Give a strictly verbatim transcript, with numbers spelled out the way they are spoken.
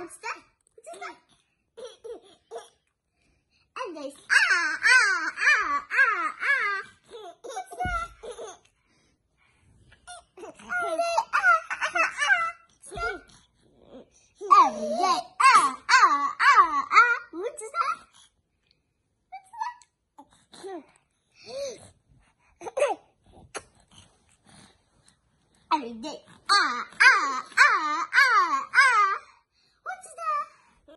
what's that? What's that? And there's ah, ah, ah, ah, ah. What's that? And then, ah, ah, ah. Every day, ah, ah, ah, ah. What's that? What's that? Every day, ah, ah, ah,